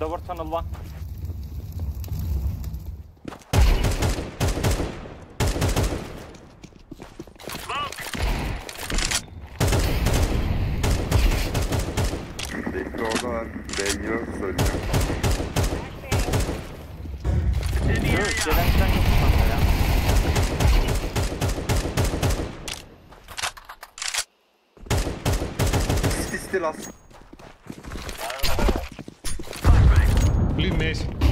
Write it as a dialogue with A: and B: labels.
A: Lower tunnel one.
B: Bekle orada var. Beygir söyleyeceğim.
A: Evet, gelen sen yok kanka ya.
B: Still as.
C: Blue mid.